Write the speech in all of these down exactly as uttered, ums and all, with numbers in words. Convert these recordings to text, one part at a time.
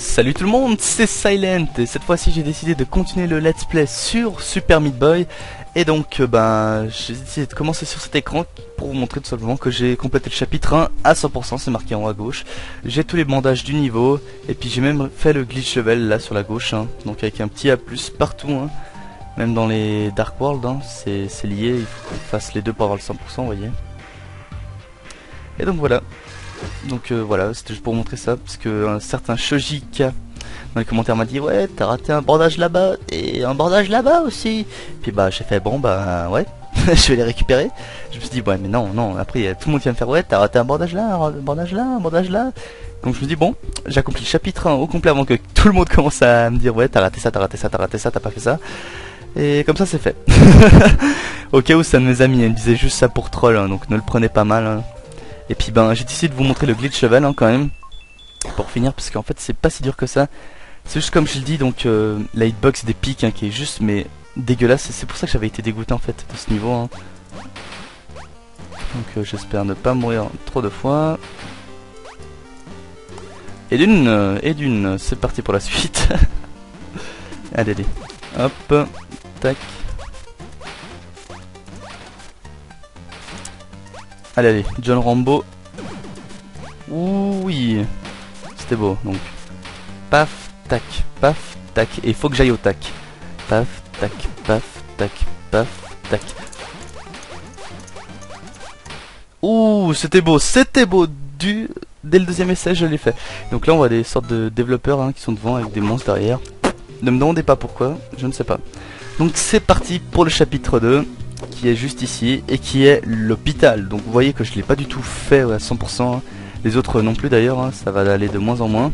Salut tout le monde, c'est Silent et cette fois-ci j'ai décidé de continuer le let's play sur Super Meat Boy. Et donc euh, ben j'ai décidé de commencer sur cet écran pour vous montrer tout simplement que j'ai complété le chapitre un à cent pour cent, c'est marqué en haut à gauche. J'ai tous les bandages du niveau et puis j'ai même fait le glitch level là sur la gauche, hein, donc avec un petit A plus partout, hein. Même dans les Dark World, hein, c'est lié, il faut qu'on fasse les deux pour avoir le cent pour cent, vous voyez. Et donc voilà. Donc euh, voilà, c'était juste pour montrer ça, parce que un certain Shojika dans les commentaires m'a dit ouais, t'as raté un bandage là-bas et un bandage là-bas aussi. Puis bah j'ai fait bon bah ouais, je vais les récupérer. Je me suis dit ouais mais non non, après tout le monde vient me faire ouais, t'as raté un bandage là, un bandage là, un bandage là. Donc je me dis bon, j'accomplis le chapitre un au complet avant que tout le monde commence à me dire ouais, t'as raté ça, t'as raté ça, t'as raté ça, t'as pas fait ça. Et comme ça c'est fait. Au cas où ça de mes amis, ils me disaient juste ça pour troll, hein, donc ne le prenez pas mal, hein. Et puis ben j'ai décidé de vous montrer le glitch level, hein, quand même pour finir, parce qu'en fait c'est pas si dur que ça. C'est juste comme je le dis, donc euh, la hitbox des pics, hein, qui est juste mais dégueulasse, et c'est pour ça que j'avais été dégoûté en fait de ce niveau, hein. Donc euh, j'espère ne pas mourir trop de fois. Et d'une, euh, et d'une, c'est parti pour la suite. Allez allez, hop, tac. Allez, allez, John Rambo. Ouh, oui, c'était beau. Donc, paf, tac, paf, tac. Et il faut que j'aille au tac. Paf, tac, paf, tac, paf, tac. Ouh, c'était beau, c'était beau. Du... Dès le deuxième essai, je l'ai fait. Donc là, on voit des sortes de développeurs, hein, qui sont devant avec des monstres derrière. Ne me demandez pas pourquoi, je ne sais pas. Donc c'est parti pour le chapitre deux. Qui est juste ici et qui est l'hôpital. Donc vous voyez que je l'ai pas du tout fait à cent pour cent, hein. Les autres non plus d'ailleurs, hein. Ça va aller de moins en moins.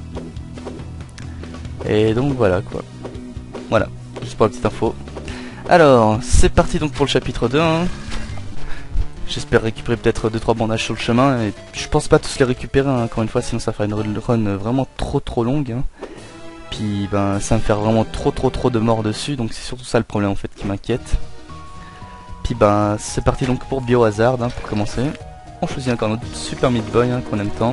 Et donc voilà quoi. Voilà, juste pour la petite info. Alors c'est parti donc pour le chapitre deux, hein. J'espère récupérer peut-être deux trois bandages sur le chemin. Et je pense pas tous les récupérer, hein, encore une fois, sinon ça ferait une run vraiment trop trop longue, hein. Puis ben ça va me faire vraiment trop trop trop de morts dessus. Donc c'est surtout ça le problème en fait qui m'inquiète. Puis ben c'est parti donc pour Biohazard, hein, pour commencer. On choisit encore notre Super Meat Boy, hein, qu'on aime tant.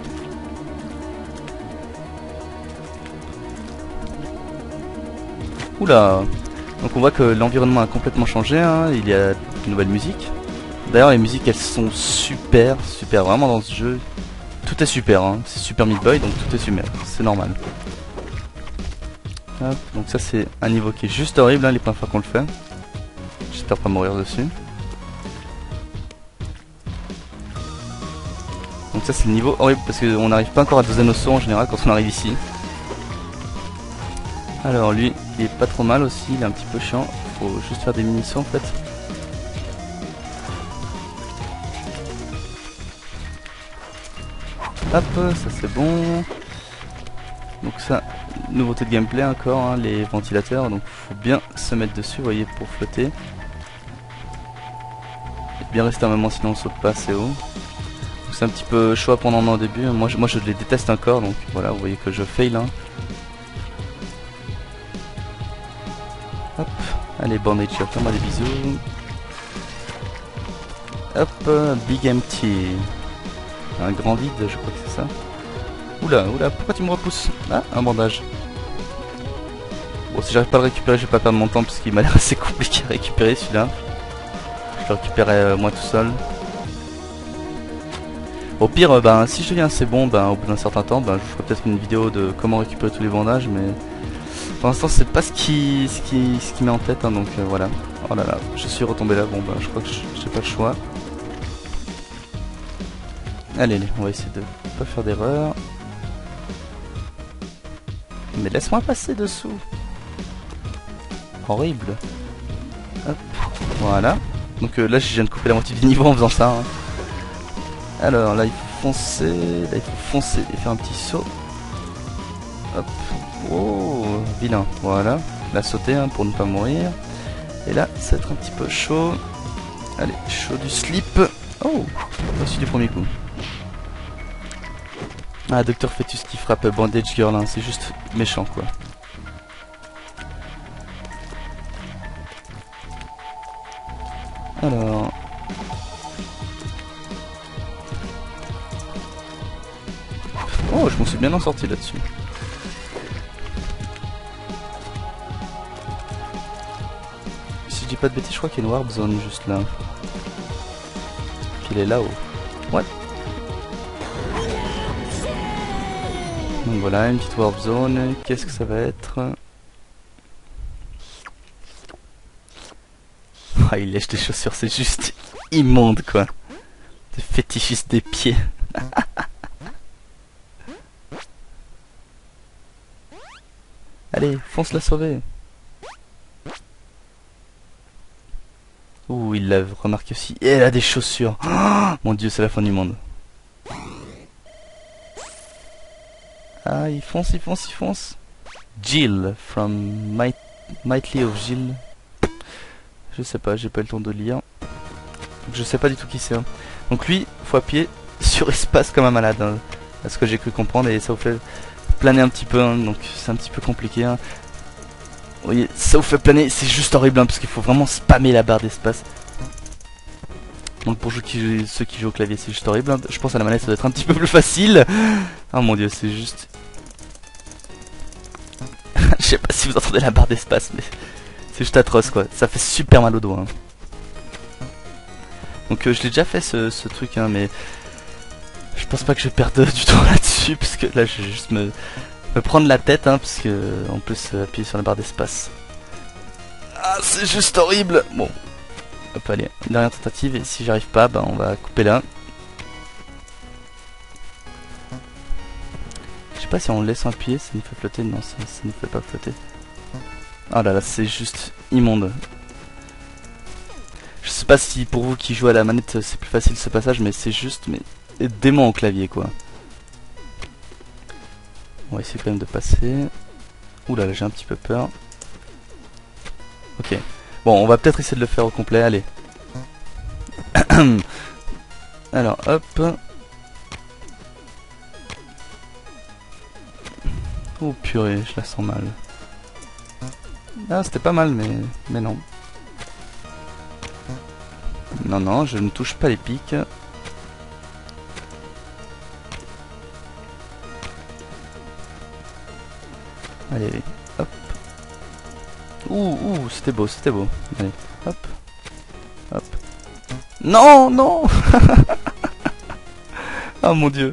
Oula. Donc on voit que l'environnement a complètement changé, hein. Il y a une nouvelle musique. D'ailleurs les musiques elles sont super, super vraiment dans ce jeu. Tout est super, hein. C'est Super Meat Boy donc tout est super, c'est normal. Hop, donc ça c'est un niveau qui est juste horrible, hein, les premières fois qu'on le fait. J'espère pas mourir dessus. Donc ça c'est le niveau horrible parce qu'on n'arrive pas encore à doser nos sauts en général quand on arrive ici. Alors lui il est pas trop mal aussi, il est un petit peu chiant. Faut juste faire des mini sauts en fait. Hop, ça c'est bon. Donc ça, nouveauté de gameplay encore, hein, les ventilateurs. Donc faut bien se mettre dessus, vous voyez, pour flotter. Bien rester un moment sinon on saute pas assez haut. C'est un petit peu chaud à prendre en main au début. Moi je, moi je les déteste encore, donc voilà, vous voyez que je fail, hein. Hop, allez bandage, fais-moi des bisous. Hop, big empty. Un grand vide, je crois que c'est ça. Oula, oula, pourquoi tu me repousses? Ah, un bandage. Bon, si j'arrive pas à le récupérer, je vais pas perdre mon temps parce qu'il m'a l'air assez compliqué à récupérer celui-là. Je le récupérerai euh, moi tout seul. Au pire, euh, ben, si je deviens assez bon, ben, au bout d'un certain temps, ben, je ferai peut-être une vidéo de comment récupérer tous les bandages, mais pour l'instant c'est pas ce qui, ce qui, ce qui met en tête, hein, donc euh, voilà. Oh là là, je suis retombé là, bon ben je crois que j'ai pas le choix. Allez, allez, on va essayer de pas faire d'erreur. Mais laisse-moi passer dessous. Horrible. Hop, voilà. Donc euh, là je viens de couper la moitié du niveau en faisant ça, hein. Alors là il faut foncer, là il faut foncer et faire un petit saut. Hop, oh, vilain, voilà. Là sauter, hein, pour ne pas mourir. Et là ça va être un petit peu chaud. Allez, chaud du slip. Oh, reçu du premier coup. Ah, Docteur Fetus qui frappe Bandage Girl, hein, c'est juste méchant quoi. Alors... Oh, je m'en suis bien en sorti là-dessus. pas de bêtises, je crois qu'il y a une warp zone juste là. Qu'il est là-haut. What? Donc voilà, une petite warp zone. Qu'est-ce que ça va être? Ah, il lèche des chaussures, c'est juste immonde quoi. C'est fétichiste des pieds. Allez, fonce la sauver. Ouh, il l'a remarqué aussi. Et elle a des chaussures. Oh, mon dieu, c'est la fin du monde. Ah, il fonce, il fonce, il fonce. Jill, from Might Mightly of Jill. Je sais pas, j'ai pas eu le temps de lire. Je sais pas du tout qui c'est. Hein. Donc lui, faut appuyer sur espace comme un malade. Hein, à ce que j'ai cru comprendre. Et ça vous fait planer un petit peu. Hein, donc c'est un petit peu compliqué. Hein. Vous voyez, ça vous fait planer. C'est juste horrible. Hein, parce qu'il faut vraiment spammer la barre d'espace. Donc pour ceux qui, ceux qui jouent au clavier, c'est juste horrible. Hein. Je pense à la manette, ça doit être un petit peu plus facile. Oh mon dieu, c'est juste... Je sais pas si vous entendez la barre d'espace, mais... C'est juste atroce quoi, ça fait super mal au doigt. Hein. Donc euh, je l'ai déjà fait ce, ce truc, hein, mais je pense pas que je vais perdre du temps là-dessus, parce que là je vais juste me, me prendre la tête, hein, parce que en plus euh, appuyer sur la barre d'espace. Ah c'est juste horrible. Bon, hop allez, dernière tentative, et si j'arrive pas, bah on va couper là. Je sais pas si on le laisse appuyer, ça nous fait flotter, non ça, ça nous fait pas flotter. Oh là là, c'est juste immonde. Je sais pas si pour vous qui jouez à la manette c'est plus facile ce passage, mais c'est juste mais dément au clavier quoi. On va essayer quand même de passer. Ouh là là, j'ai un petit peu peur. Ok. Bon, on va peut-être essayer de le faire au complet, allez. Alors, hop. Oh purée, je la sens mal. Ah, c'était pas mal, mais, mais non. Non, non, je ne touche pas les pics. Allez, allez, hop. Ouh, ouh, c'était beau, c'était beau. Allez, hop, hop. Non, non. Oh mon dieu.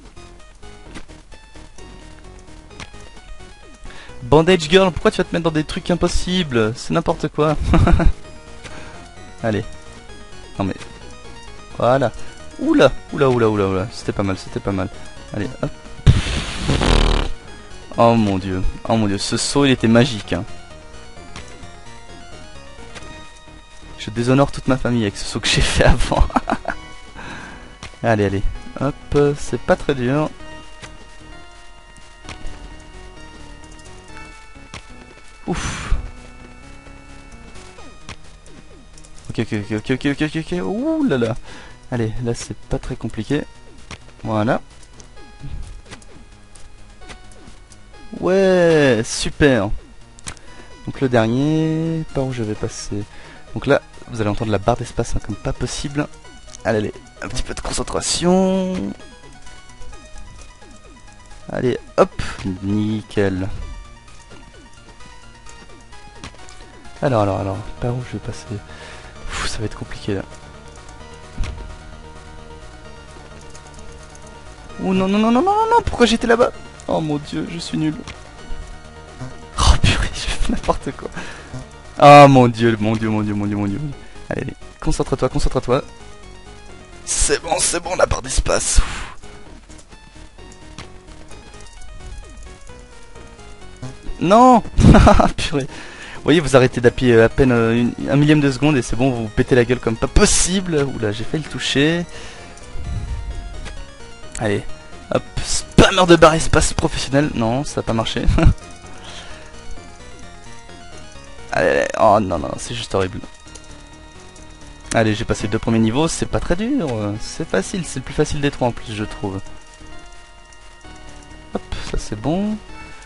Bandage Girl, pourquoi tu vas te mettre dans des trucs impossibles? C'est n'importe quoi. Allez. Non mais... Voilà. Oula, oula, oula, oula, oula. C'était pas mal, c'était pas mal. Allez, hop. Oh mon dieu. Oh mon dieu, ce saut il était magique. Hein. Je déshonore toute ma famille avec ce saut que j'ai fait avant. Allez, allez. Hop, c'est pas très dur. Ouf. Ok, ok, ok, ok, ok, ok, ok, ouh là là. Allez, là c'est pas très compliqué. Voilà. Ouais, super. Donc le dernier, par où je vais passer. Donc là, vous allez entendre la barre d'espace hein, comme pas possible. Allez, allez, un petit peu de concentration. Allez, hop, nickel. Alors, alors, alors, par où je vais passer? Ouf, ça va être compliqué là. Oh non, non, non, non, non, non, non, pourquoi j'étais là-bas? Oh mon dieu, je suis nul. Oh purée, je fais n'importe quoi. Oh mon dieu, mon dieu, mon dieu, mon dieu, mon dieu. Allez, allez, concentre-toi, concentre-toi. C'est bon, c'est bon, la barre d'espace. Non. Purée. Vous voyez, vous arrêtez d'appuyer à peine euh, une, un millième de seconde et c'est bon, vous vous pétez la gueule comme pas possible. Oula, j'ai failli le toucher. Allez, hop, spammer de barre espace professionnel. Non, ça n'a pas marché. Allez, allez, oh non, non, c'est juste horrible. Allez, j'ai passé les deux premiers niveaux, c'est pas très dur. C'est facile, c'est le plus facile des trois en plus, je trouve. Hop, ça c'est bon.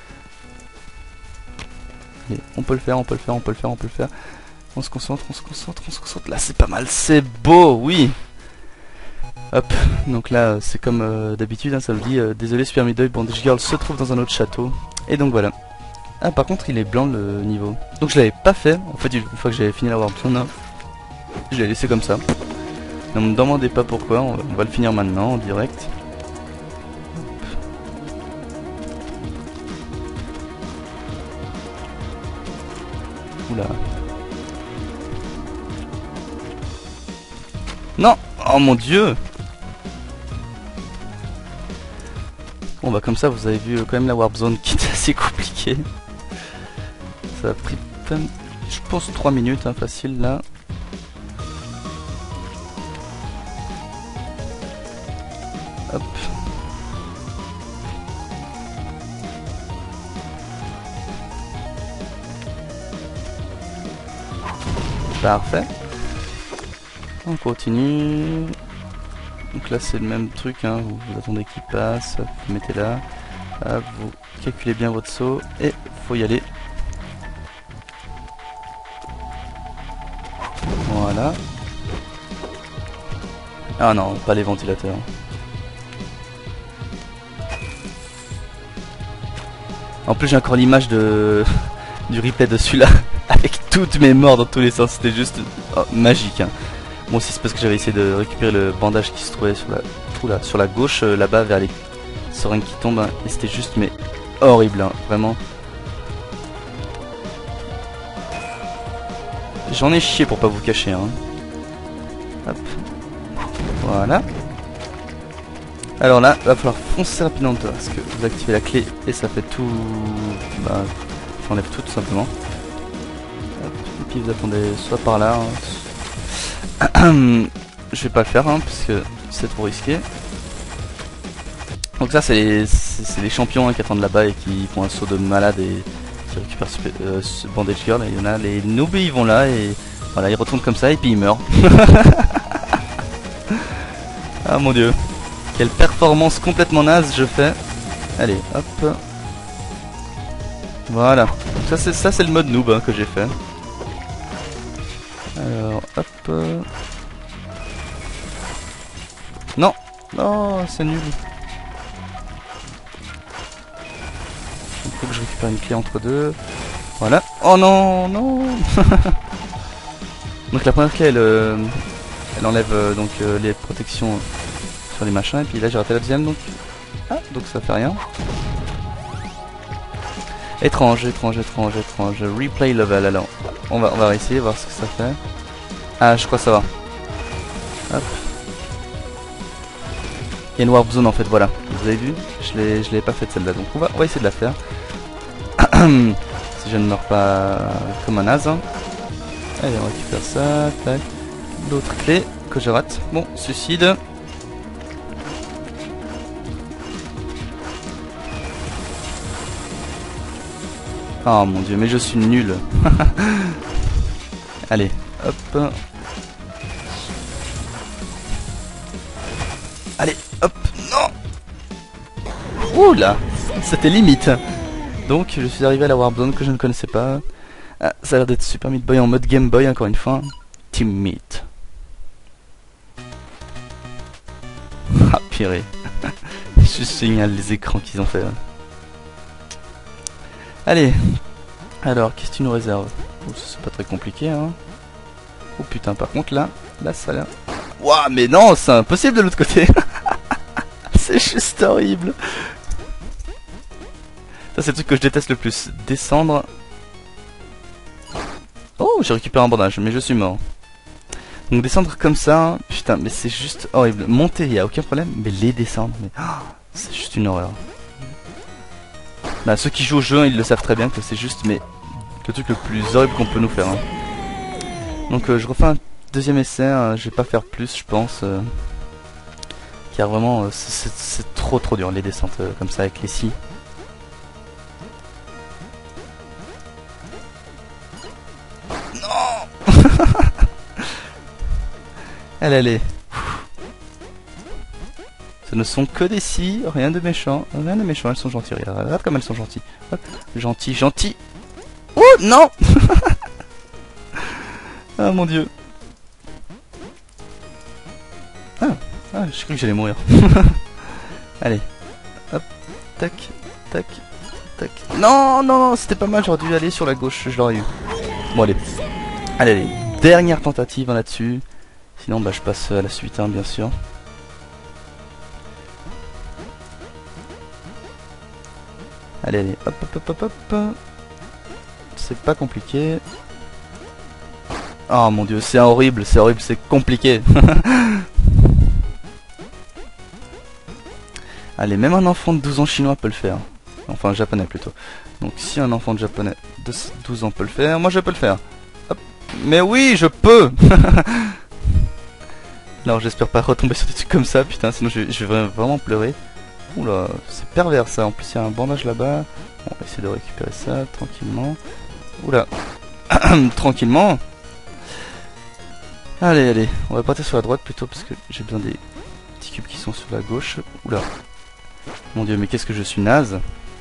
Allez, on peut le faire, on peut le faire, on peut le faire, on peut le faire. On se concentre, on se concentre, on se concentre. Là, c'est pas mal, c'est beau, oui. Hop, donc là, c'est comme euh, d'habitude, hein, ça me dit euh, désolé, Super Meat Boy, Bandage Girl se trouve dans un autre château. Et donc voilà. Ah par contre il est blanc le niveau. Donc je l'avais pas fait. En fait une fois que j'avais fini la Warp Zone, je l'ai laissé comme ça. Ne me demandez pas pourquoi, on va, on va le finir maintenant en direct. Oula. Non. Oh mon dieu. Bon bah comme ça vous avez vu quand même la Warp Zone qui est assez compliquée. Ça a pris je pense trois minutes hein, facile là. Hop. Parfait. On continue. Donc là c'est le même truc, hein. vous, vous attendez qu'il passe, vous le mettez là, hop, vous calculez bien votre saut et faut y aller. Voilà. Ah non, pas les ventilateurs. En plus j'ai encore l'image de du replay de celui-là avec toutes mes morts dans tous les sens, c'était juste oh, magique. Hein. Bon aussi c'est parce que j'avais essayé de récupérer le bandage qui se trouvait sur la, oula, sur la gauche euh, là-bas vers les seringues qui tombent hein, et c'était juste mais horrible hein, vraiment. J'en ai chié pour pas vous cacher hein. Hop. Voilà. Alors là, il va falloir foncer rapidement dedans parce que vous activez la clé et ça fait tout. Bah, j'enlève tout tout simplement. Hop. Et puis vous attendez soit par là. Hein. Je vais pas le faire hein, parce que c'est trop risqué. Donc ça c'est les, les champions hein, qui attendent là-bas et qui font un saut de malade et qui récupèrent euh, ce bandage girl. Et il y en a les noobs ils vont là et voilà ils retournent comme ça et puis ils meurent. Ah mon dieu. Quelle performance complètement naze je fais. Allez, hop. Voilà. Ça c'est ça c'est le mode noob hein, que j'ai fait. Alors, hop. Non, non, c'est nul. Il faut que je récupère une clé entre deux. Voilà. Oh non, non. Donc la première clé, elle, euh, elle enlève euh, donc euh, les protections sur les machins. Et puis là j'ai raté la deuxième donc. Ah, donc ça fait rien. Étrange, étrange, étrange, étrange. Replay level. Alors, on va, on va essayer voir ce que ça fait. Ah, je crois que ça va. Hop. Il y a une warp zone en fait, voilà. Vous avez vu? Je l'ai, je l'ai pas faite celle-là, donc on va, on va essayer de la faire. Si je ne meurs pas comme un naze. Allez, on récupère ça. Tac. L'autre clé que je rate. Bon, suicide. Oh mon dieu, mais je suis nul. Allez, hop. Allez, hop, non. Ouh là, c'était limite. Donc, je suis arrivé à la Warp Zone que je ne connaissais pas. Ah, ça a l'air d'être Super Meat Boy en mode Game Boy, encore une fois. Team Meat. Ah, purée. Juste génial les écrans qu'ils ont fait. Allez. Alors, qu'est-ce que tu nous réserves? Oh, c'est pas très compliqué, hein. Oh putain, par contre, là, là, ça a l'air... Ouah, mais non, c'est impossible de l'autre côté. C'est juste horrible. Ça, c'est le truc que je déteste le plus. Descendre. Oh, j'ai récupéré un bandage, mais je suis mort. Donc descendre comme ça, putain, mais c'est juste horrible. Monter, il n'y a aucun problème, mais les descendre, mais oh, c'est juste une horreur. Bah, ceux qui jouent au jeu, ils le savent très bien que c'est juste, mais le truc le plus horrible qu'on peut nous faire. Hein. Donc euh, je refais un deuxième essai, hein, je vais pas faire plus, je pense. Euh, car vraiment, euh, c'est trop trop dur les descentes euh, comme ça avec les scies. Non. Elle, elle est. Ce ne sont que des scies, rien de méchant, rien de méchant, elles sont gentilles, regarde, regarde comme elles sont gentilles. Hop, gentil, gentil. Oh non. Ah mon dieu. Ah, ah j'ai cru que j'allais mourir. Allez, hop, tac, tac, tac. Non, non, c'était pas mal, j'aurais dû aller sur la gauche, je l'aurais eu. Bon, allez. Allez, allez. Dernière tentative hein, là-dessus. Sinon, bah, je passe à la suite, hein, bien sûr. Allez, allez. Hop, hop, hop, hop, hop. C'est pas compliqué. Oh mon dieu, c'est horrible, c'est horrible, c'est compliqué. Allez, même un enfant de douze ans chinois peut le faire. Enfin, japonais plutôt. Donc si un enfant de japonais de douze ans peut le faire, moi je peux le faire. Hop. Mais oui, je peux. Alors j'espère pas retomber sur des trucs comme ça, putain, sinon je, je vais vraiment pleurer. Oula, c'est pervers ça. En plus il y a un bandage là-bas. Bon, on va essayer de récupérer ça tranquillement. Oula. Tranquillement. Allez, allez, on va partir sur la droite plutôt parce que j'ai besoin des petits cubes qui sont sur la gauche. Oula. Mon dieu, mais qu'est-ce que je suis naze.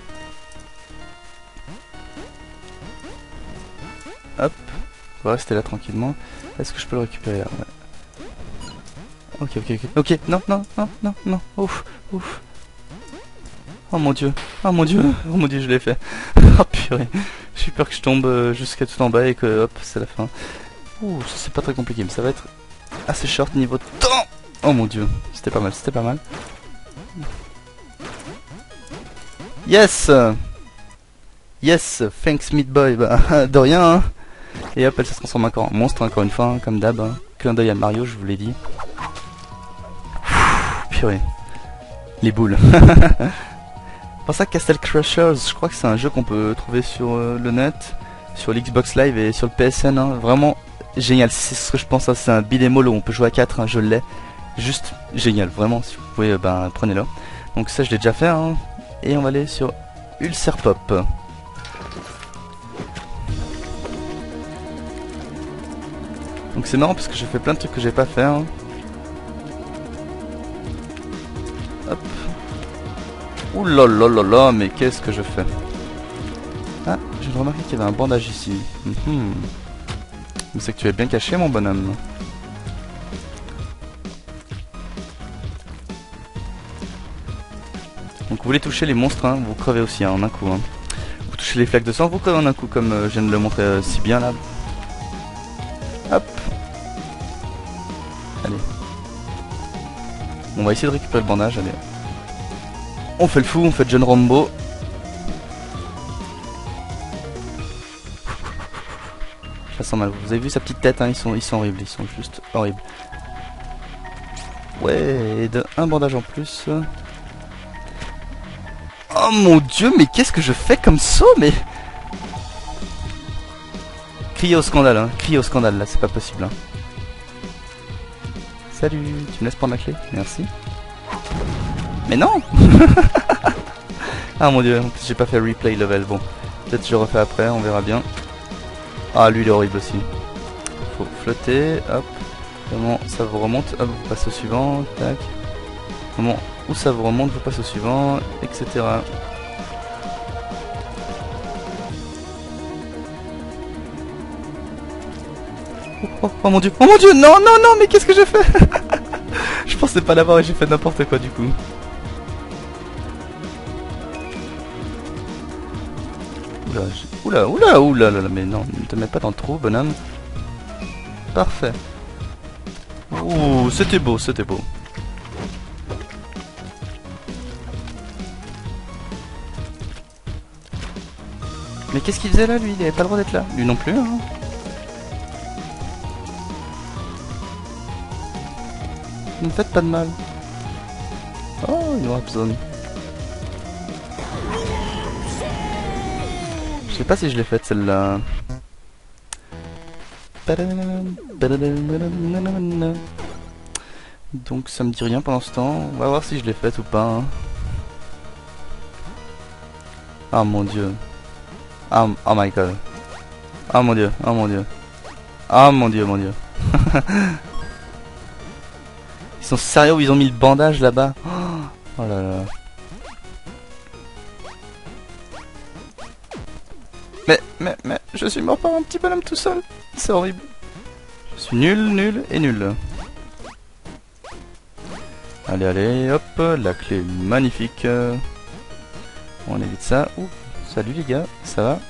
Hop. On va rester là tranquillement. Est-ce que je peux le récupérer là? Ouais. Ok, ok, ok. Ok, non, non, non, non, non. Ouf, ouf. Oh mon dieu. Oh mon dieu. Oh mon dieu, je l'ai fait. Oh purée. J'ai peur que je tombe jusqu'à tout en bas et que hop, c'est la fin. Ouh, ça c'est pas très compliqué, mais ça va être assez short niveau de temps. Oh mon dieu, c'était pas mal, c'était pas mal. Yes. Yes, thanks Meat Boy. Bah, de rien, hein. Et hop, elle se transforme encore en monstre, encore une fois, hein, comme d'hab. Hein. Clin d'œil à Mario, je vous l'ai dit. Purée. Les boules. Pour ça, Castle Crushers, je crois que c'est un jeu qu'on peut trouver sur euh, le net, sur l'Xbox Live et sur le P S N. Hein. Vraiment génial, c'est ce que je pense. Hein. C'est un beat'em all où on peut jouer à quatre, hein, je l'ai. Juste génial, vraiment. Si vous pouvez, euh, ben prenez-le. Donc ça, je l'ai déjà fait. Hein. Et on va aller sur Ulcer Pop. Donc c'est marrant parce que j'ai fait plein de trucs que j'ai pas fait. Hein. Hop. Ouh là là là là, mais qu'est-ce que je fais? Ah, j'ai remarqué qu'il y avait un bandage ici. Mm-hmm. Mais c'est que tu es bien caché, mon bonhomme. Donc vous voulez toucher les monstres, hein, vous crevez aussi hein, en un coup. Hein. Vous touchez les flaques de sang, vous crevez en un coup, comme euh, je viens de le montrer euh, si bien là. Hop. Allez. On va essayer de récupérer le bandage, allez. On fait le fou, on fait John Rambo. Ça sent mal. Vous avez vu sa petite tête, hein, ils sont, ils sont horribles, ils sont juste horribles. Ouais, et de un bandage en plus. Oh mon dieu, mais qu'est-ce que je fais comme saut, mais... Crier au scandale, hein, crier au scandale, là, c'est pas possible. Hein. Salut, tu me laisses prendre la clé? Merci. Mais non. Ah mon dieu, en plus j'ai pas fait replay level, bon. Peut-être je refais après, on verra bien. Ah lui il est horrible aussi. Faut flotter, hop. Comment ça vous remonte, hop, vous passez au suivant, tac. Comment, où ça vous remonte, vous passez au suivant, et cetera. Oh, oh, oh mon dieu, oh mon dieu, non, non, non, mais qu'est-ce que j'ai fait? Je pensais pas l'avoir et j'ai fait n'importe quoi du coup. Oula, oula, oula, oula, là, mais non, ne te mets pas dans le trou, bonhomme. Parfait. Ouh, c'était beau, c'était beau. Mais qu'est-ce qu'il faisait là, lui? Il avait pas le droit d'être là. Lui non plus, hein. Ne me faites pas de mal. Oh, une warp zone. Je sais pas si je l'ai faite celle-là. Donc ça me dit rien pendant ce temps. On va voir si je l'ai faite ou pas. Hein. Ah mon dieu. Ah oh my god. Ah mon dieu. Ah mon dieu. Ah mon dieu, mon dieu. Ils sont sérieux où ils ont mis le bandage là-bas. Oh là là. Mais, mais, mais, je suis mort par un petit bonhomme tout seul. C'est horrible. Je suis nul, nul et nul. Allez, allez, hop, la clé magnifique. On évite ça. Ouh, salut les gars, ça va?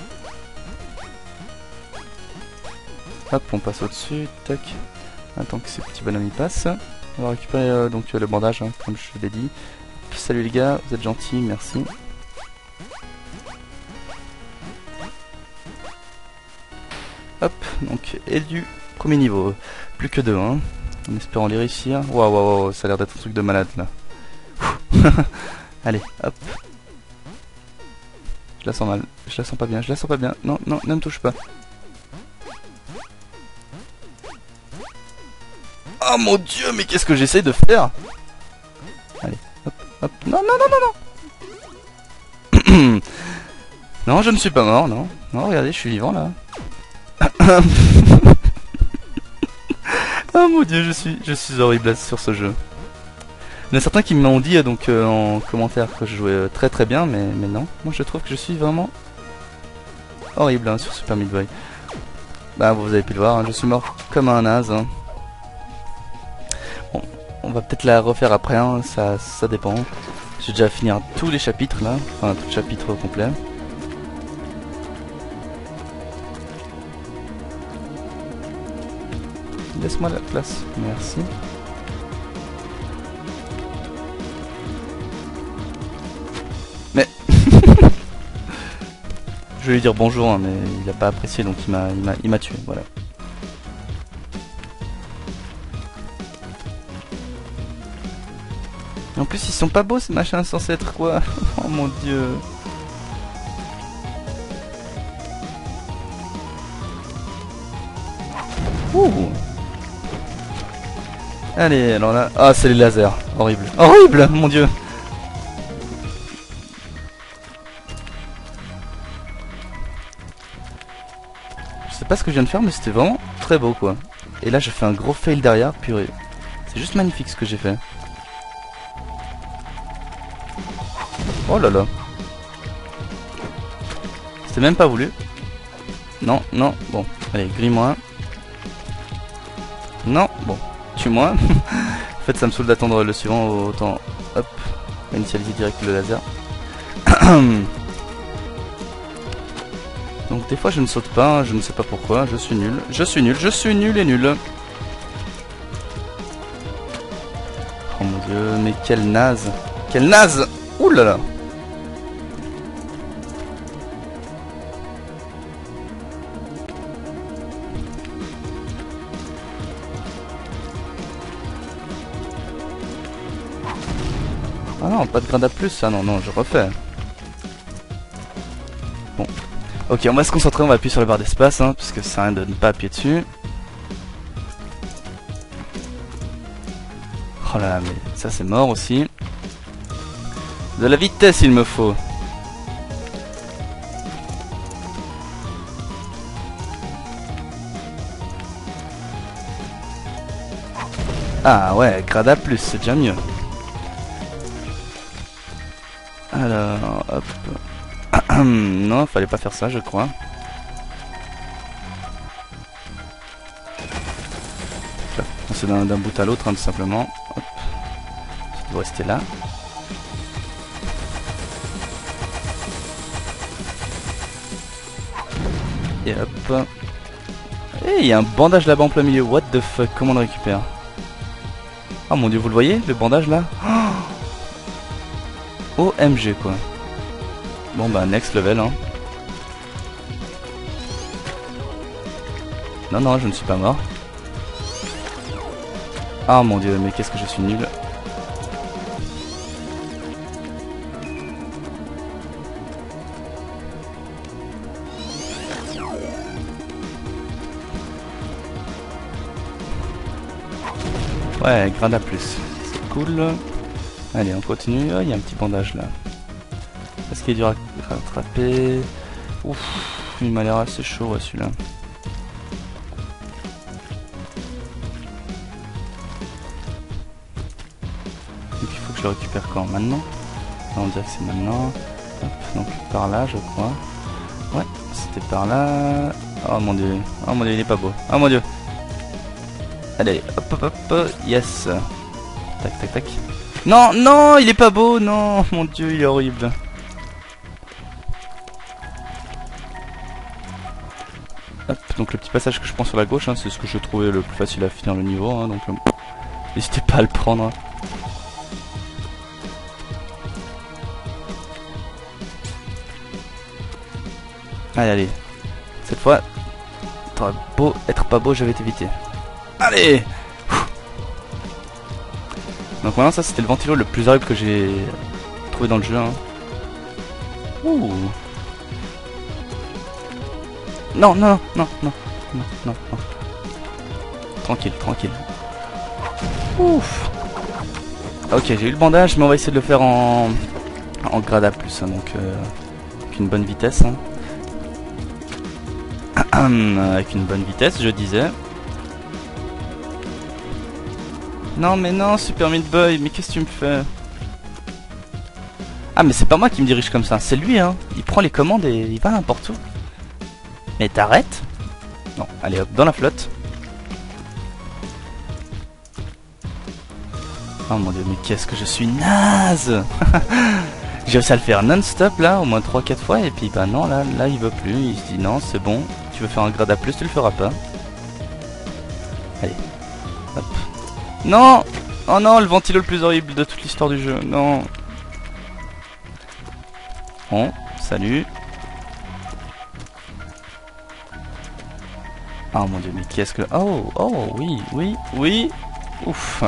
Hop, on passe au-dessus, tac. Attends que ces petits bonhommes y passent. On va récupérer euh, donc euh, le bandage, hein, comme je l'ai dit. Salut les gars, vous êtes gentils, merci. Hop, donc, et du premier niveau. Plus que deux, hein. En espérant les réussir. Waouh, waouh, waouh, ça a l'air d'être un truc de malade là. Allez, hop. Je la sens mal, je la sens pas bien, je la sens pas bien. Non, non, ne me touche pas. Oh mon dieu, mais qu'est-ce que j'essaye de faire? Allez, hop, hop. Non, non, non, non, non. Non, je ne suis pas mort, non. Non, regardez, je suis vivant là. Oh mon dieu, je suis, je suis horrible sur ce jeu. Il y en a certains qui m'ont dit donc euh, en commentaire que je jouais euh, très très bien, mais, mais non. Moi je trouve que je suis vraiment horrible hein, sur Super Meat Boy. Bah vous avez pu le voir, hein, je suis mort comme un naze. Hein. Bon, on va peut-être la refaire après, hein, ça, ça dépend. J'ai déjà fini tous les chapitres là, enfin tout le chapitre complet. Laisse-moi la place, merci. Mais je vais lui dire bonjour, hein, mais il n'a pas apprécié, donc il m'a, il m'a, il m'a tué, voilà. Et en plus, ils sont pas beaux ces machins, censés être quoi? Oh mon dieu. Ouh. Allez, alors là, ah c'est les lasers, horrible, horrible, mon dieu. Je sais pas ce que je viens de faire, mais c'était vraiment très beau quoi. Et là, je fais un gros fail derrière, purée. C'est juste magnifique ce que j'ai fait. Oh là là. C'était même pas voulu. Non, non, bon, allez, grille-moi. Non, bon, tue-moi. En fait, ça me saoule d'attendre le suivant, autant, hop, initialiser direct le laser. Donc des fois je ne saute pas, je ne sais pas pourquoi, je suis nul, je suis nul, je suis nul et nul. Oh mon dieu, mais quel naze, quel naze. Ouh là là. Ah non, pas de grade à plus, ah non, non, je refais. Bon. Ok, on va se concentrer, on va appuyer sur la barre d'espace, hein, parce que ça sert à rien de ne pas appuyer dessus. Oh là là, mais ça c'est mort aussi. De la vitesse il me faut. Ah ouais, grade à plus, c'est déjà mieux. Alors, hop. Non, fallait pas faire ça, je crois. C'est d'un bout à l'autre, hein, tout simplement. Hop. Ça doit rester là. Et hop. Et il y a un bandage là-bas en plein milieu. What the fuck, comment on le récupère? Oh mon dieu, vous le voyez, le bandage là? O M G quoi. Bon bah next level hein. Non non je ne suis pas mort. Ah mon dieu mais qu'est-ce que je suis nul. Ouais grade à plus. C'est cool. Allez on continue. Oh il y a un petit bandage là. Est-ce qu'il est dur à rattraper? Ouf, il m'a l'air assez chaud ouais, celui-là. Donc il faut que je le récupère quand? Maintenant? Là, on dirait que c'est maintenant. Hop, donc par là je crois. Ouais, c'était par là. Oh mon dieu, oh mon dieu, il est pas beau. Oh mon dieu. Allez, hop hop hop, yes. Tac tac tac. Non, non, il est pas beau, non, mon dieu, il est horrible. Hop, donc le petit passage que je prends sur la gauche, hein, c'est ce que je trouvais le plus facile à finir le niveau, hein, donc euh, n'hésitez pas à le prendre. Hein. Allez, allez, cette fois, t'aurais beau être pas beau, je vais t'éviter. Allez. Donc maintenant ça c'était le ventilo le plus horrible que j'ai trouvé dans le jeu. Hein. Ouh. Non, non, non, non, non, non, non. Tranquille, tranquille. Ouf. Ok, j'ai eu le bandage, mais on va essayer de le faire en, en grade A plus, hein, donc euh, avec une bonne vitesse. Hein. Avec une bonne vitesse, je disais. Non mais non, Super Meat Boy, mais qu'est-ce que tu me fais? Ah mais c'est pas moi qui me dirige comme ça, c'est lui hein. Il prend les commandes et il va n'importe où. Mais t'arrêtes? Non, allez hop, dans la flotte. Oh mon dieu, mais qu'est-ce que je suis naze. J'ai réussi à le faire non-stop là, au moins trois quatre fois, et puis bah non, là, là il veut plus, il se dit non, c'est bon, tu veux faire un grade A plus, tu le feras pas. Allez, hop. Non! Oh non, le ventilo le plus horrible de toute l'histoire du jeu, non. Bon, salut. Oh mon dieu, mais qu'est-ce que... Oh, oh, oui, oui, oui. Ouf.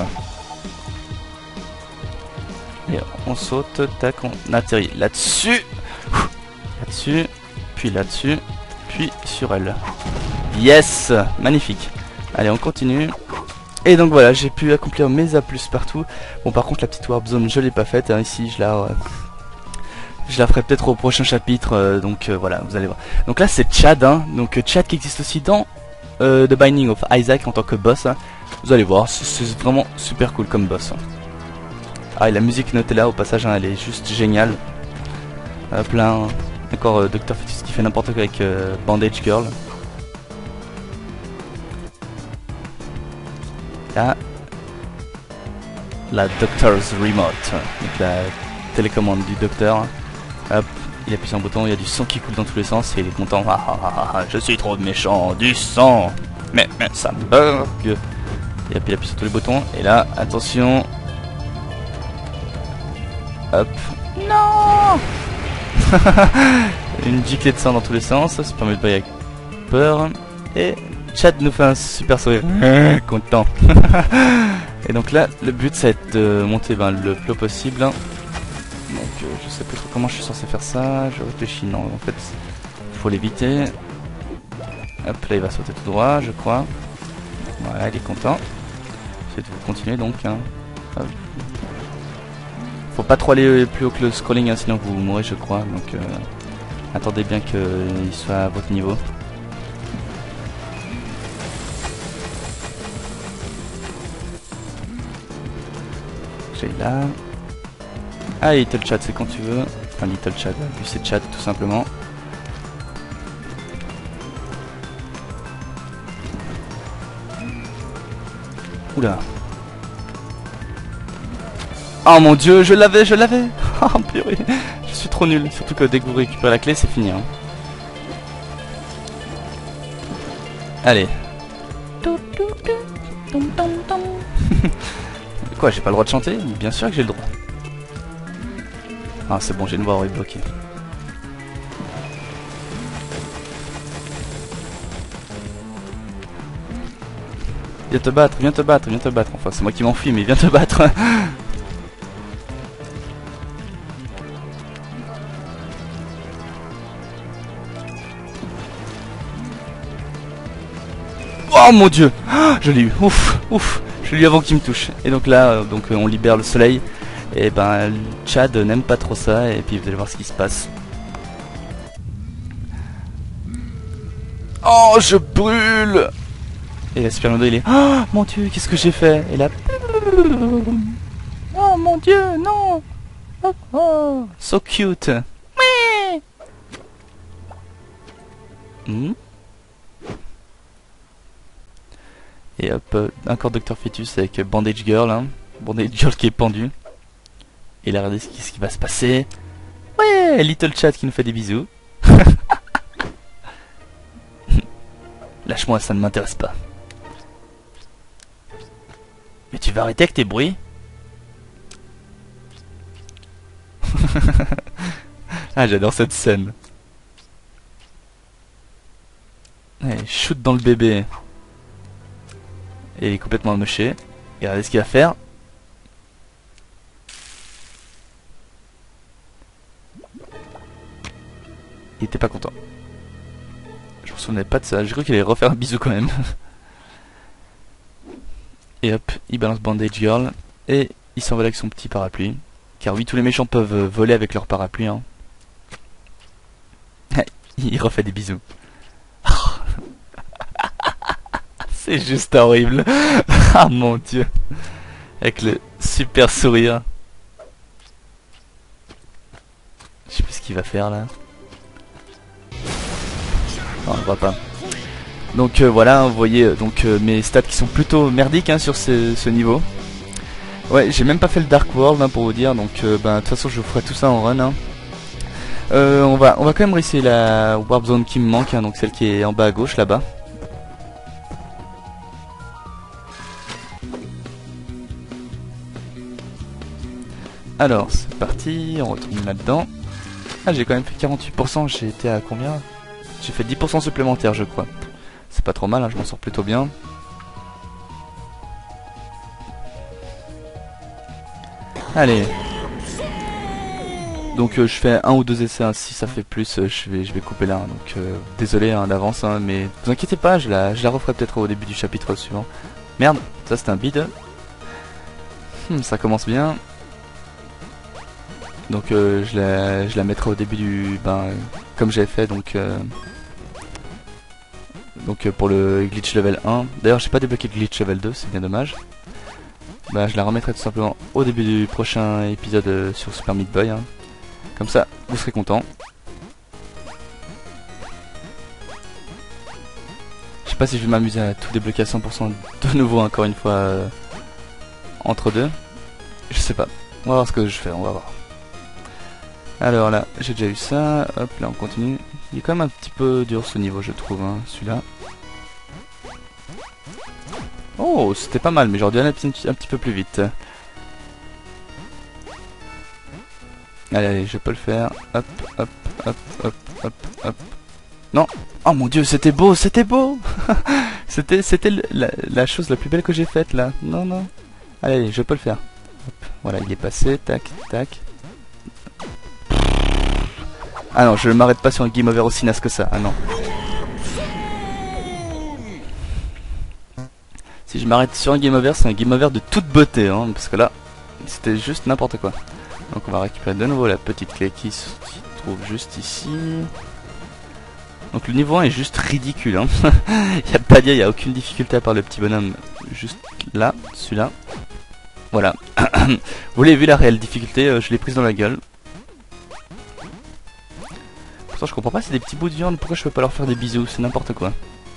Et on saute, tac, on atterrit là-dessus. Là-dessus, puis là-dessus, puis sur elle. Yes! Magnifique. Allez, on continue. Et donc voilà, j'ai pu accomplir mes A plus partout. Bon par contre la petite warp zone je l'ai pas faite, hein, ici je la... Euh, je la ferai peut-être au prochain chapitre, euh, donc euh, voilà, vous allez voir. Donc là c'est Chad, hein, donc euh, Chad qui existe aussi dans euh, The Binding of Isaac en tant que boss. Hein. Vous allez voir, c'est vraiment super cool comme boss. Hein. Ah et la musique notée là au passage, hein, elle est juste géniale. Euh, plein, encore euh, docteur Fetus qui fait n'importe quoi avec euh, Bandage Girl. Là, la Doctor's Remote, donc la télécommande du docteur. Hop, il appuie sur un bouton, il y a du sang qui coule dans tous les sens et il est content. Ah, ah, ah, ah, je suis trop méchant, du sang, mais, mais ça me bug. Et hop, il appuie sur tous les boutons. Et là, attention. Hop. Non. Une giclée de sang dans tous les sens, ça permet de pas y avoir peur. Et Chad nous fait un super sourire, content. Et donc là, le but ça va être de monter ben, le plus haut possible. Donc euh, je sais pas trop comment je suis censé faire ça, je réfléchis, non en fait, il faut l'éviter. Hop, là il va sauter tout droit, je crois. Voilà, il est content. J'essaie de continuer donc. Hein. Hop. Faut pas trop aller plus haut que le scrolling, hein, sinon vous mourrez je crois. Donc euh, attendez bien qu'il soit à votre niveau. Là. Ah, Little Chat, c'est quand tu veux. Enfin, Little Chat, lui c'est Chat tout simplement. Oula. Oh mon dieu, je l'avais, je l'avais. Oh purée, je suis trop nul. Surtout que dès que vous récupérez la clé, c'est fini. Hein. Allez. Quoi, j'ai pas le droit de chanter? Bien sûr que j'ai le droit. Ah c'est bon, j'ai une voix horrible, ok. Viens te battre, viens te battre, viens te battre. Enfin c'est moi qui m'enfuis, mais viens te battre. Oh mon dieu, je l'ai eu, ouf, ouf. Je l'ai eu avant qu'il me touche. Et donc là, euh, donc euh, on libère le soleil. Et ben Chad n'aime pas trop ça. Et puis vous allez voir ce qui se passe. Oh, je brûle. Et la Super Meat Boy il est... Oh mon dieu, qu'est-ce que j'ai fait? Et là... Oh mon dieu, non. Oh, oh. So cute. Hmm. Et hop, euh, encore docteur Fetus avec Bandage Girl, hein. Bandage Girl qui est pendu. Et là, regardez ce qui, ce qui va se passer. Ouais, Little Chat qui nous fait des bisous. Lâche-moi, ça ne m'intéresse pas. Mais tu vas arrêter avec tes bruits? Ah, j'adore cette scène. Allez, shoot dans le bébé. Et il est complètement amoché. Et regardez ce qu'il va faire. Il était pas content. Je me souvenais pas de ça. J'ai cru qu'il allait refaire un bisou quand même. Et hop, il balance Bandage Girl. Et il s'envole avec son petit parapluie. Car oui, tous les méchants peuvent voler avec leur parapluie. Hein. Il refait des bisous. C'est juste horrible. Ah mon dieu. Avec le super sourire. Je sais plus ce qu'il va faire là. Non, on ne voit pas. Donc euh, voilà, vous voyez euh, donc euh, mes stats qui sont plutôt merdiques hein, sur ce, ce niveau. Ouais, j'ai même pas fait le Dark World hein, pour vous dire, donc euh, bah, de toute façon je vous ferai tout ça en run. Hein. Euh, on va on va quand même réessayer la Warp Zone qui me manque, hein, donc celle qui est en bas à gauche là-bas. Alors c'est parti, on retourne là-dedans. Ah, j'ai quand même fait quarante-huit pour cent, j'ai été à combien? J'ai fait dix pour cent supplémentaire je crois. C'est pas trop mal, hein, je m'en sors plutôt bien. Allez. Donc euh, je fais un ou deux essais, hein. Si ça fait plus, euh, je vais je vais couper là. Hein. Donc euh, désolé hein, d'avance, hein, mais vous inquiétez pas, je la, je la referai peut-être au début du chapitre suivant. Merde, ça c'est un bide. Hmm, ça commence bien. Donc euh, je, la, je la mettrai au début du... Ben, comme j'avais fait, donc... Euh, donc euh, pour le glitch level un. D'ailleurs j'ai pas débloqué le glitch level deux, c'est bien dommage. Bah je la remettrai tout simplement au début du prochain épisode euh, sur Super Meat Boy. Hein. Comme ça, vous serez content. Je sais pas si je vais m'amuser à tout débloquer à cent pour cent de nouveau encore une fois euh, entre deux. Je sais pas. On va voir ce que je fais, on va voir. Alors là, j'ai déjà eu ça. Hop, là on continue. Il est quand même un petit peu dur ce niveau, je trouve, hein, celui-là. Oh, c'était pas mal, mais j'aurais dû aller un petit, un petit peu plus vite. Allez, allez, je peux le faire. Hop, hop, hop, hop, hop, hop. Non. Oh mon dieu, c'était beau, c'était beau. C'était c'était la, la chose la plus belle que j'ai faite, là. Non, non. Allez, allez, je peux le faire. Hop, voilà, il est passé. Tac, tac. Ah non, je ne m'arrête pas sur un game over aussi naze que ça. Ah non. Si je m'arrête sur un game over, c'est un game over de toute beauté, hein, parce que là, c'était juste n'importe quoi. Donc on va récupérer de nouveau la petite clé qui se trouve juste ici. Donc le niveau un est juste ridicule. Hein. Il n'y a pas à dire, il n'y a aucune difficulté à part le petit bonhomme juste là, celui-là. Voilà. Vous l'avez vu, la réelle difficulté, euh, je l'ai prise dans la gueule. Pourtant je comprends pas, c'est des petits bouts de viande, pourquoi je peux pas leur faire des bisous, c'est n'importe quoi.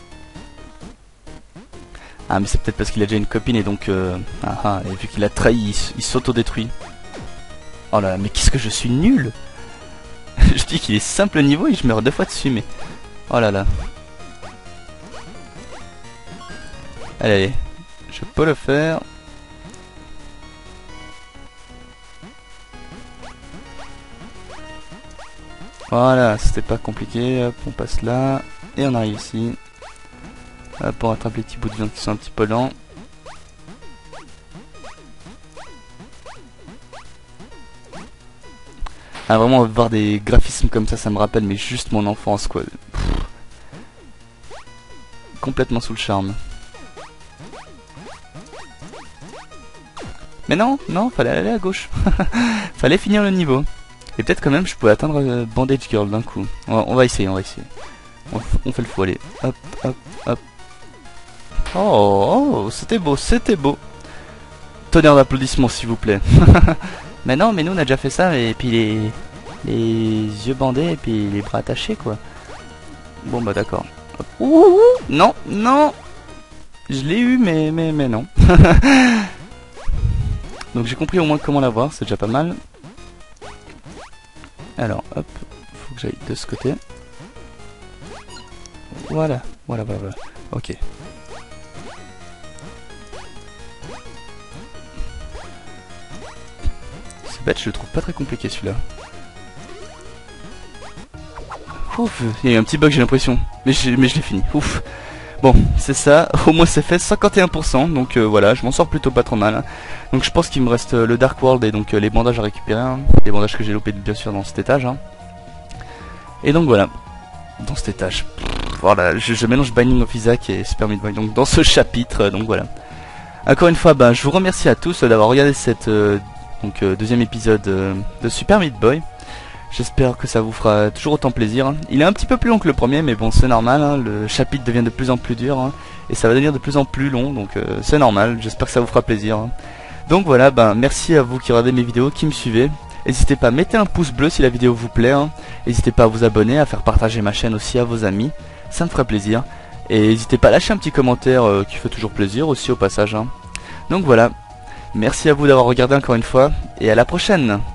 Ah mais c'est peut-être parce qu'il a déjà une copine et donc... Euh, ah, ah, et vu qu'il a trahi, il, il s'auto-détruit. Oh là là, mais qu'est-ce que je suis nul. Je dis qu'il est simple niveau et je meurs deux fois dessus, mais... Oh là là. Allez, allez. Je peux le faire. Voilà, c'était pas compliqué. Hop, on passe là. Et on arrive ici. Hop, on rattrape les petits bouts de viande qui sont un petit peu lents. Ah, vraiment, voir des graphismes comme ça, ça me rappelle, mais juste mon enfance, quoi. Pff. Complètement sous le charme. Mais non, non, fallait aller à gauche. Fallait finir le niveau. Et peut-être quand même, je pouvais atteindre euh, Bandage Girl d'un coup. On va, on va essayer, on va essayer. On, on fait le fou, allez. Hop, hop, hop. Oh, oh c'était beau, c'était beau. Tonnerre d'applaudissements, s'il vous plaît. Mais non, mais nous on a déjà fait ça, et puis les, les yeux bandés, et puis les bras attachés, quoi. Bon, bah d'accord. Ouh, ouh, ouh, non, non. Je l'ai eu, mais, mais, mais non. Donc j'ai compris au moins comment l'avoir, c'est déjà pas mal. Alors, hop, faut que j'aille de ce côté. Voilà, voilà, voilà, voilà. Ok. C'est bête, je le trouve pas très compliqué celui-là. Ouf, il y a eu un petit bug j'ai l'impression. Mais je, mais je l'ai fini, ouf. Bon, c'est ça, au moins c'est fait, cinquante et un pour cent, donc euh, voilà, je m'en sors plutôt pas trop mal. Donc je pense qu'il me reste euh, le Dark World et donc euh, les bandages à récupérer, hein. Les bandages que j'ai loupés bien sûr dans cet étage. Hein. Et donc voilà, dans cet étage. Pff, voilà, je, je mélange Binding of Isaac et Super Meat Boy, donc dans ce chapitre, euh, donc voilà. Encore une fois, ben, je vous remercie à tous euh, d'avoir regardé cette euh, donc, euh, deuxième épisode euh, de Super Meat Boy. J'espère que ça vous fera toujours autant plaisir. Il est un petit peu plus long que le premier, mais bon, c'est normal. Hein. Le chapitre devient de plus en plus dur. Hein. Et ça va devenir de plus en plus long, donc euh, c'est normal. J'espère que ça vous fera plaisir. Hein. Donc voilà, ben, merci à vous qui regardez mes vidéos, qui me suivez. N'hésitez pas à mettre un pouce bleu si la vidéo vous plaît. Hein. N'hésitez pas à vous abonner, à faire partager ma chaîne aussi à vos amis. Ça me ferait plaisir. Et n'hésitez pas à lâcher un petit commentaire euh, qui fait toujours plaisir aussi au passage. Hein. Donc voilà, merci à vous d'avoir regardé encore une fois. Et à la prochaine.